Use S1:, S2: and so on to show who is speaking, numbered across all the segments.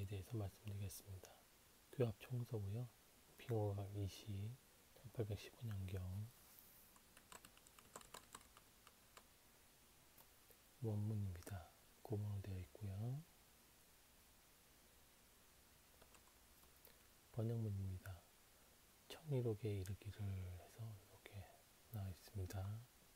S1: 교합청소에 대해서 말씀드리겠습니다. 교합청소고요. 빙호각 2시 1815년경 원문입니다. 고문으로 되어 있고요. 번역문입니다. 청일옥에 이르기를 해서 이렇게 나와 있습니다.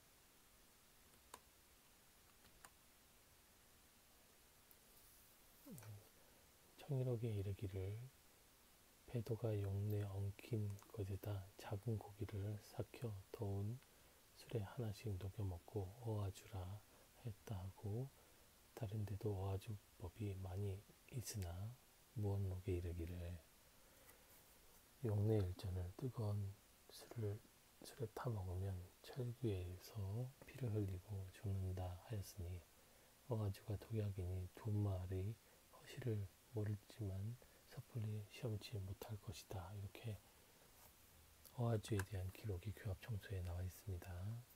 S1: 청일옥에 이르기를 배도가 용내 엉킨 것에다 작은 고기를 삭혀 더운 술에 하나씩 녹여 먹고 어와주라 했다 하고 다른 데도 어와주법이 많이 있으나 무언록에 이르기를 용내 일전을 뜨거운 술에 타 먹으면 철귀에서 피를 흘리고 죽는다 하였으니 어와주가 독약이니 두 말의 허실을 모를지만 섣불리 시험치 못할 것이다. 이렇게 어와주에 대한 기록이 교합청소에 나와 있습니다.